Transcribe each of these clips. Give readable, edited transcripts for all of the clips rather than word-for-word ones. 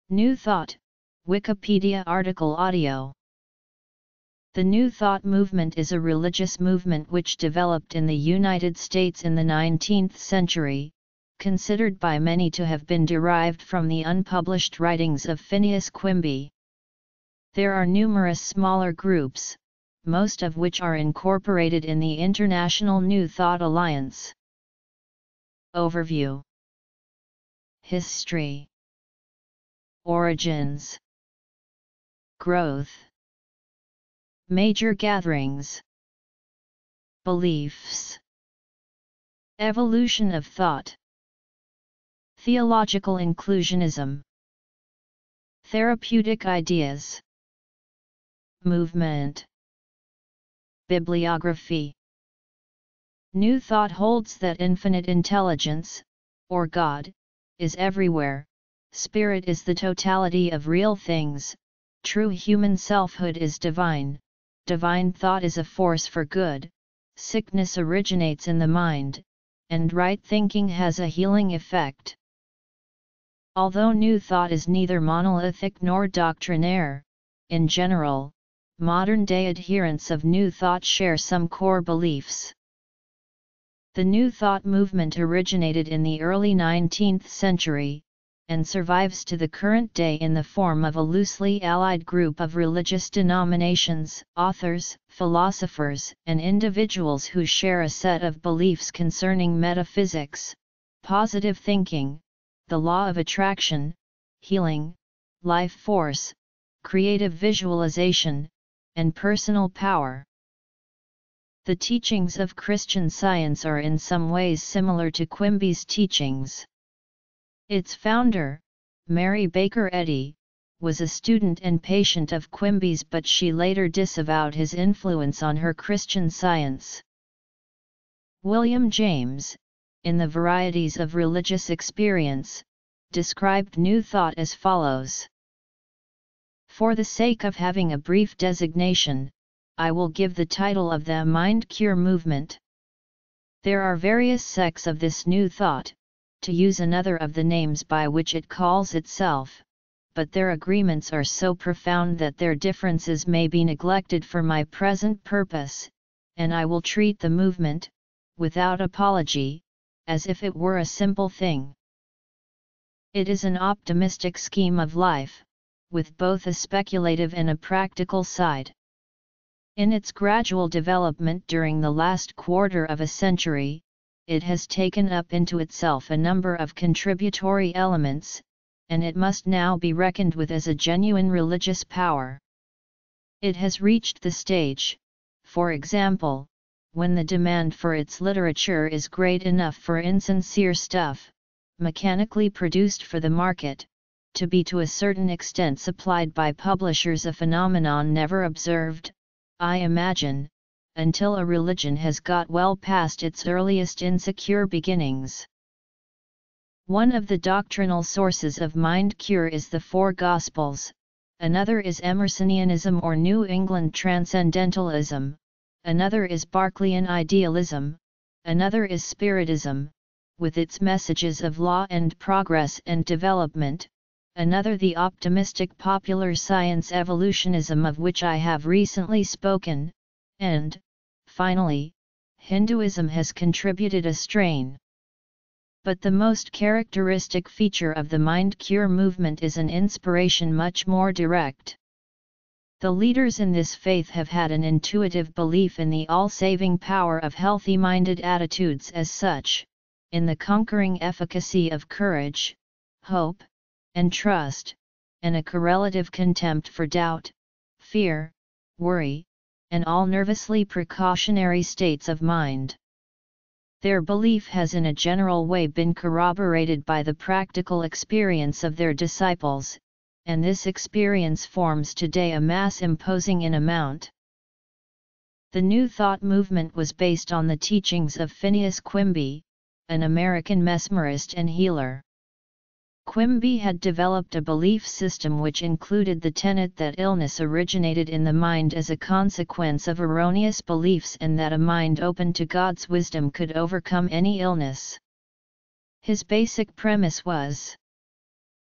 New Thought, Wikipedia article audio. The New Thought movement is a religious movement which developed in the United States in the 19th century, considered by many to have been derived from the unpublished writings of Phineas Quimby. There are numerous smaller groups, most of which are incorporated in the International New Thought Alliance. Overview. History. Origins. Growth. Major gatherings. Beliefs. Evolution of thought. Theological inclusionism. Therapeutic ideas. Movement. Bibliography. New Thought holds that infinite intelligence, or God, is everywhere. Spirit is the totality of real things, true human selfhood is divine, divine thought is a force for good, sickness originates in the mind, and right thinking has a healing effect. Although New Thought is neither monolithic nor doctrinaire, in general, modern-day adherents of New Thought share some core beliefs. The New Thought movement originated in the early 19th century, and survives to the current day in the form of a loosely allied group of religious denominations, authors, philosophers, and individuals who share a set of beliefs concerning metaphysics, positive thinking, the law of attraction, healing, life force, creative visualization, and personal power. The teachings of Christian Science are in some ways similar to Quimby's teachings. Its founder, Mary Baker Eddy, was a student and patient of Quimby's, but she later disavowed his influence on her Christian Science. William James, in the Varieties of Religious Experience, described New Thought as follows. For the sake of having a brief designation, I will give the title of the Mind Cure movement. There are various sects of this New Thought, to use another of the names by which it calls itself, but their agreements are so profound that their differences may be neglected for my present purpose, and I will treat the movement, without apology, as if it were a simple thing. It is an optimistic scheme of life, with both a speculative and a practical side. In its gradual development during the last quarter of a century, it has taken up into itself a number of contributory elements, and it must now be reckoned with as a genuine religious power. It has reached the stage, for example, when the demand for its literature is great enough for insincere stuff, mechanically produced for the market, to be to a certain extent supplied by publishers, a phenomenon never observed, I imagine, until a religion has got well past its earliest insecure beginnings. One of the doctrinal sources of mind cure is the Four Gospels, another is Emersonianism or New England Transcendentalism, another is Berkeleyan idealism, another is Spiritism, with its messages of law and progress and development, another the optimistic popular science evolutionism of which I have recently spoken, and, finally, Hinduism has contributed a strain. But the most characteristic feature of the Mind Cure movement is an inspiration much more direct. The leaders in this faith have had an intuitive belief in the all-saving power of healthy-minded attitudes as such, in the conquering efficacy of courage, hope, and trust, and a correlative contempt for doubt, fear, worry, and all nervously precautionary states of mind. Their belief has in a general way been corroborated by the practical experience of their disciples, and this experience forms today a mass imposing in amount. The New Thought movement was based on the teachings of Phineas Quimby, an American mesmerist and healer. Quimby had developed a belief system which included the tenet that illness originated in the mind as a consequence of erroneous beliefs and that a mind open to God's wisdom could overcome any illness. His basic premise was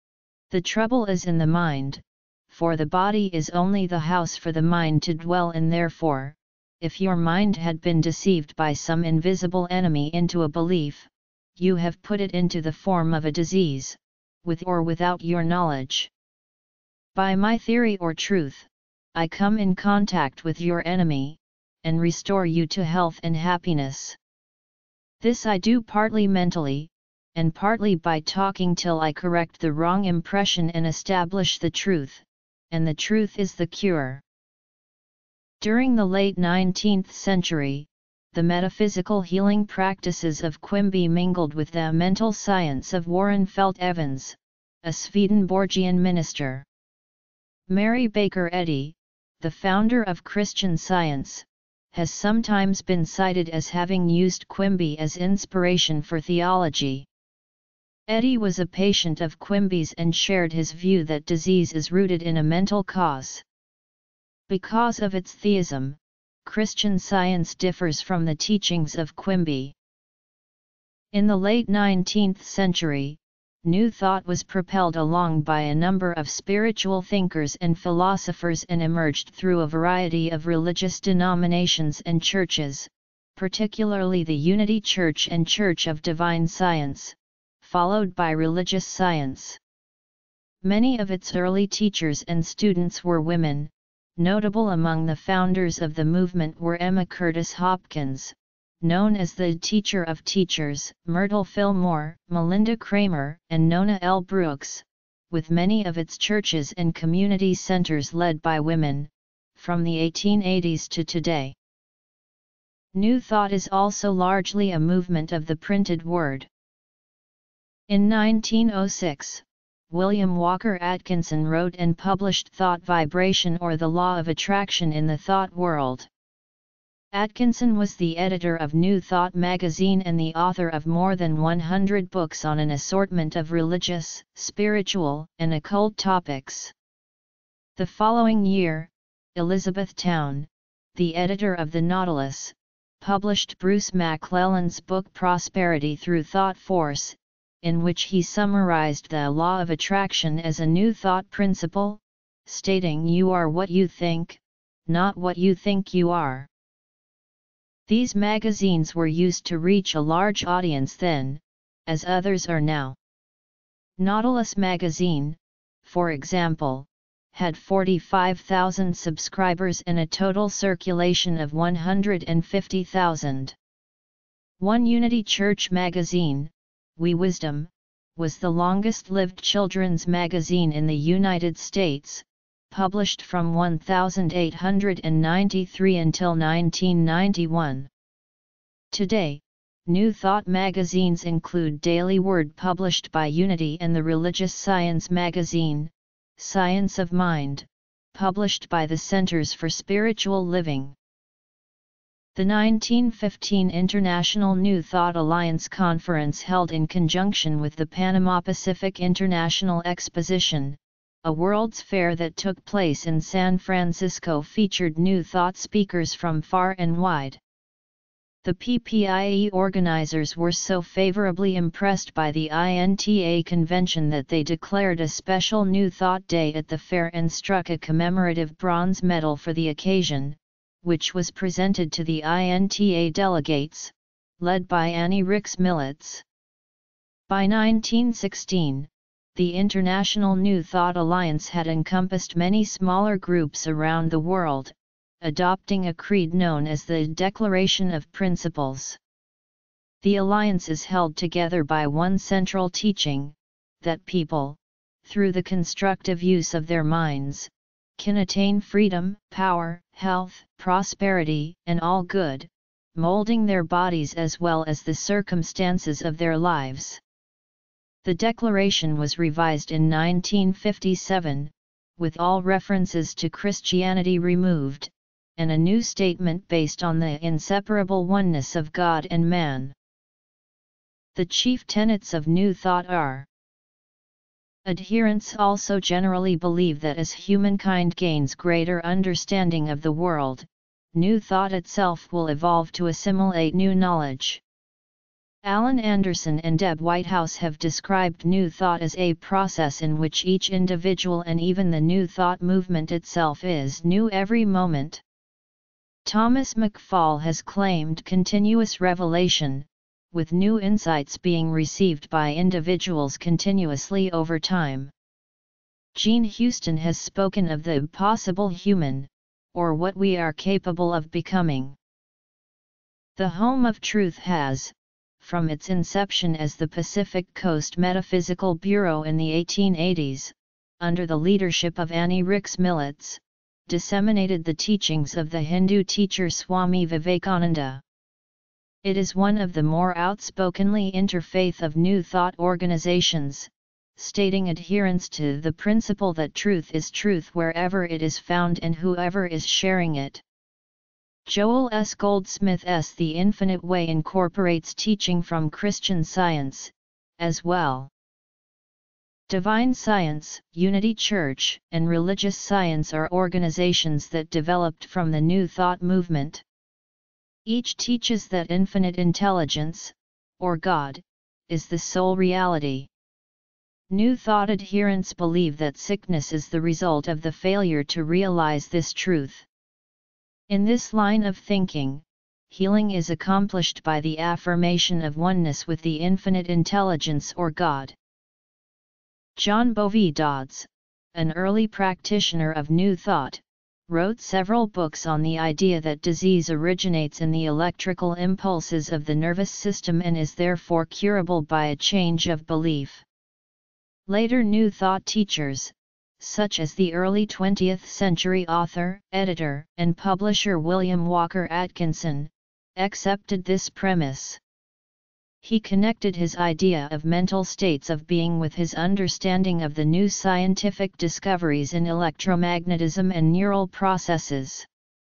The trouble is in the mind, for the body is only the house for the mind to dwell in. Therefore, if your mind had been deceived by some invisible enemy into a belief, you have put it into the form of a disease, with or without your knowledge. By my theory or truth, I come in contact with your enemy, and restore you to health and happiness. This I do partly mentally, and partly by talking till I correct the wrong impression and establish the truth, and the truth is the cure. During the late 19th century, the metaphysical healing practices of Quimby mingled with the mental science of Warren Felt Evans, a Swedenborgian minister. Mary Baker Eddy, the founder of Christian Science, has sometimes been cited as having used Quimby as inspiration for theology. Eddy was a patient of Quimby's and shared his view that disease is rooted in a mental cause. Because of its theism, Christian Science differs from the teachings of Quimby. In the late 19th century, New Thought was propelled along by a number of spiritual thinkers and philosophers and emerged through a variety of religious denominations and churches, particularly the Unity Church and Church of Divine Science, followed by religious science. Many of its early teachers and students were women. Notable among the founders of the movement were Emma Curtis Hopkins, known as the Teacher of Teachers, Myrtle Fillmore, Melinda Kramer, and Nona L. Brooks, with many of its churches and community centers led by women, from the 1880s to today. New Thought is also largely a movement of the printed word. In 1906, William Walker Atkinson wrote and published Thought Vibration or the Law of Attraction in the Thought World. Atkinson was the editor of New Thought magazine and the author of more than 100 books on an assortment of religious, spiritual, and occult topics. The following year, Elizabeth Towne, the editor of The Nautilus, published Bruce McClelland's book Prosperity Through Thought Force, in which he summarized the law of attraction as a new thought principle, stating you are what you think, not what you think you are. These magazines were used to reach a large audience then, as others are now. Nautilus magazine, for example, had 45,000 subscribers and a total circulation of 150,000. One Unity Church magazine, We Wisdom, was the longest-lived children's magazine in the United States, published from 1893 until 1991. Today, New Thought magazines include Daily Word published by Unity and the religious science magazine, Science of Mind, published by the Centers for Spiritual Living. The 1915 International New Thought Alliance Conference held in conjunction with the Panama Pacific International Exposition, a World's Fair that took place in San Francisco, featured New Thought speakers from far and wide. The PPIE organizers were so favorably impressed by the INTA convention that they declared a special New Thought Day at the fair and struck a commemorative bronze medal for the occasion, which was presented to the INTA delegates, led by Annie Ricks Millets. By 1916, the International New Thought Alliance had encompassed many smaller groups around the world, adopting a creed known as the Declaration of Principles. The alliance is held together by one central teaching, that people, through the constructive use of their minds, can attain freedom, power, health, prosperity, and all good, molding their bodies as well as the circumstances of their lives. The declaration was revised in 1957, with all references to Christianity removed, and a new statement based on the inseparable oneness of God and man. The chief tenets of New Thought are: adherents also generally believe that as humankind gains greater understanding of the world, New Thought itself will evolve to assimilate new knowledge. Alan Anderson and Deb Whitehouse have described New Thought as a process in which each individual and even the New Thought movement itself is new every moment. Thomas McFall has claimed continuous revelation, with new insights being received by individuals continuously over time. Jean Houston has spoken of the possible human, or what we are capable of becoming. The Home of Truth has, from its inception as the Pacific Coast Metaphysical Bureau in the 1880s, under the leadership of Annie Rix Millets, disseminated the teachings of the Hindu teacher Swami Vivekananda. It is one of the more outspokenly interfaith of New Thought organizations, stating adherence to the principle that truth is truth wherever it is found and whoever is sharing it. Joel S. Goldsmith's The Infinite Way incorporates teaching from Christian Science, as well. Divine Science, Unity Church, and Religious Science are organizations that developed from the New Thought movement. Each teaches that infinite intelligence, or God, is the sole reality. New Thought adherents believe that sickness is the result of the failure to realize this truth. In this line of thinking, healing is accomplished by the affirmation of oneness with the infinite intelligence or God. John Bovee Dodds, an early practitioner of New Thought, wrote several books on the idea that disease originates in the electrical impulses of the nervous system and is therefore curable by a change of belief. Later New Thought teachers, such as the early 20th century author, editor, and publisher William Walker Atkinson, accepted this premise. He connected his idea of mental states of being with his understanding of the new scientific discoveries in electromagnetism and neural processes.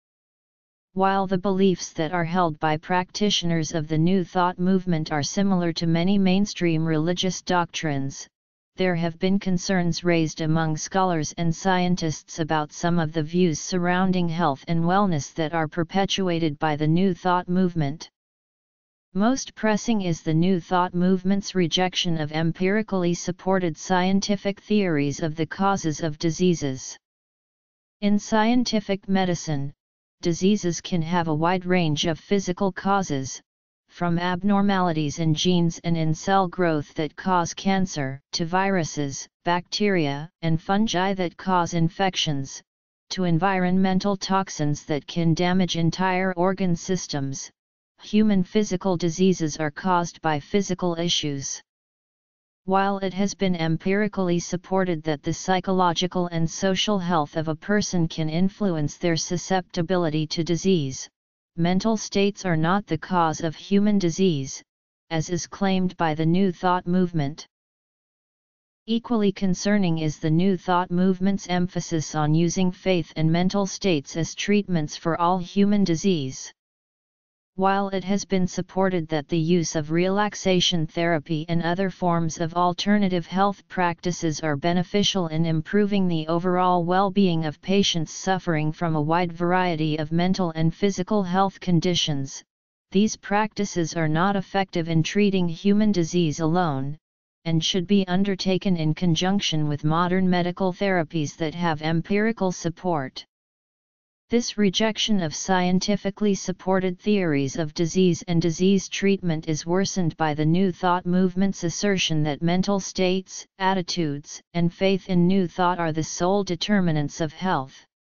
While the beliefs that are held by practitioners of the New Thought movement are similar to many mainstream religious doctrines, there have been concerns raised among scholars and scientists about some of the views surrounding health and wellness that are perpetuated by the New Thought movement. Most pressing is the New Thought movement's rejection of empirically supported scientific theories of the causes of diseases. In scientific medicine, diseases can have a wide range of physical causes, from abnormalities in genes and in cell growth that cause cancer, to viruses, bacteria, and fungi that cause infections, to environmental toxins that can damage entire organ systems. Human physical diseases are caused by physical issues. While it has been empirically supported that the psychological and social health of a person can influence their susceptibility to disease, mental states are not the cause of human disease, as is claimed by the New Thought movement. Equally concerning is the New Thought movement's emphasis on using faith and mental states as treatments for all human disease. While it has been supported that the use of relaxation therapy and other forms of alternative health practices are beneficial in improving the overall well-being of patients suffering from a wide variety of mental and physical health conditions, these practices are not effective in treating human disease alone, and should be undertaken in conjunction with modern medical therapies that have empirical support. This rejection of scientifically supported theories of disease and disease treatment is worsened by the New Thought movement's assertion that mental states, attitudes, and faith in New Thought are the sole determinants of health.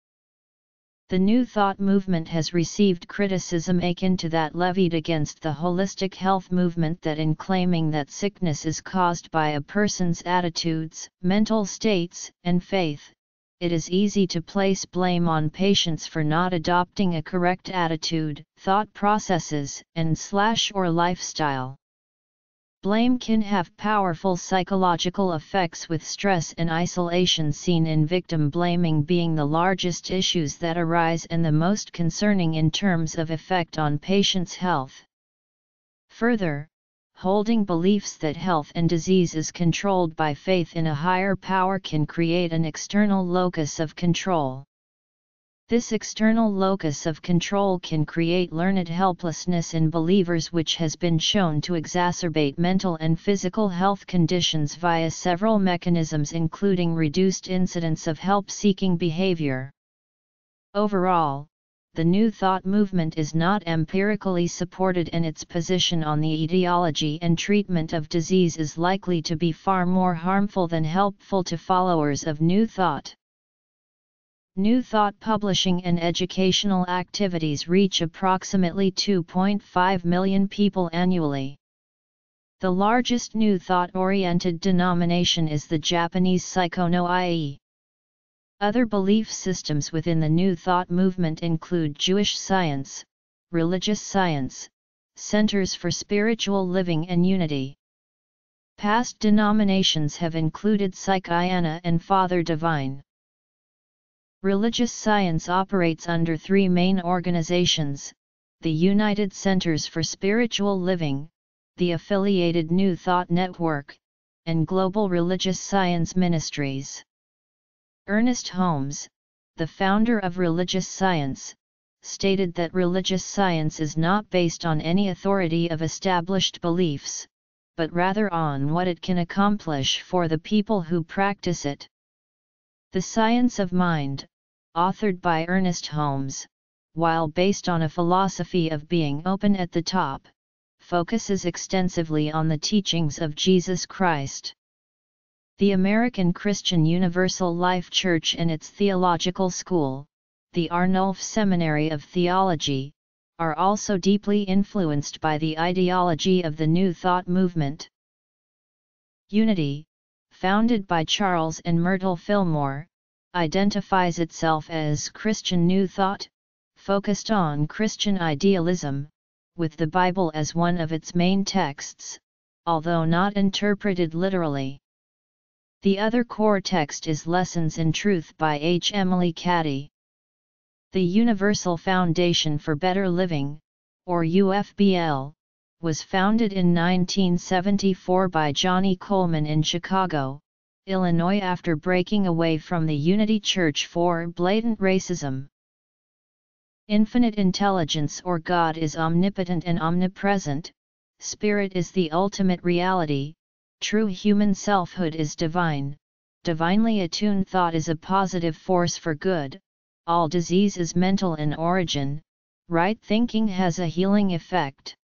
The New Thought movement has received criticism akin to that levied against the holistic health movement that in claiming that sickness is caused by a person's attitudes, mental states, and faith, it is easy to place blame on patients for not adopting a correct attitude, thought processes, and/or lifestyle. Blame can have powerful psychological effects, with stress and isolation seen in victim blaming being the largest issues that arise and the most concerning in terms of effect on patients' health. Further, holding beliefs that health and disease is controlled by faith in a higher power can create an external locus of control. This external locus of control can create learned helplessness in believers, which has been shown to exacerbate mental and physical health conditions via several mechanisms, including reduced incidence of help-seeking behavior. Overall, the New Thought movement is not empirically supported, and its position on the etiology and treatment of disease is likely to be far more harmful than helpful to followers of New Thought. New Thought publishing and educational activities reach approximately 2.5 million people annually. The largest New Thought-oriented denomination is the Japanese Psycho-no-ie. Other belief systems within the New Thought movement include Jewish science, religious science, centers for spiritual living and unity. Past denominations have included Psychiana and Father Divine. Religious science operates under three main organizations: the United Centers for Spiritual Living, the affiliated New Thought Network, and Global Religious Science Ministries. Ernest Holmes, the founder of religious science, stated that religious science is not based on any authority of established beliefs, but rather on what it can accomplish for the people who practice it. The Science of Mind, authored by Ernest Holmes, while based on a philosophy of being open at the top, focuses extensively on the teachings of Jesus Christ. The American Christian Universal Life Church and its theological school, the Arnulf Seminary of Theology, are also deeply influenced by the ideology of the New Thought movement. Unity, founded by Charles and Myrtle Fillmore, identifies itself as Christian New Thought, focused on Christian idealism, with the Bible as one of its main texts, although not interpreted literally. The other core text is Lessons in Truth by H. Emily Cady. The Universal Foundation for Better Living, or UFBL, was founded in 1974 by Johnny Coleman in Chicago, Illinois, after breaking away from the Unity Church for blatant racism. Infinite intelligence or God is omnipotent and omnipresent, Spirit is the ultimate reality, true human selfhood is divine, divinely attuned thought is a positive force for good, all disease is mental in origin, right thinking has a healing effect.